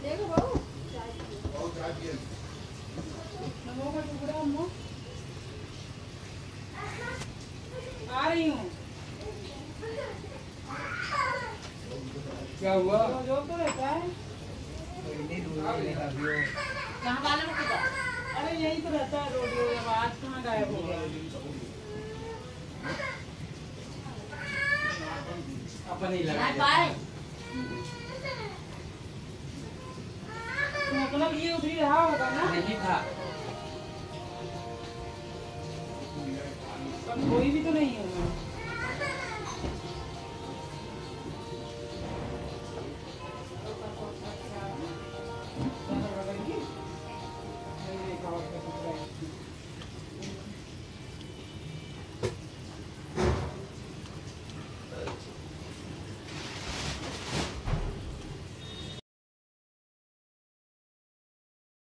देखो बहू नमो का टुकड़ा अम्मू आ रही हूँ। क्या हुआ? जो तो रहता है कहाँ वाले में किधर? अरे यही तो रहता है रोडियो। आज कहाँ गायब हो गया? अपन ही लगा पाए मतलब ये उधरी रहा होगा ना? नहीं था। कोई भी तो नहीं होगा।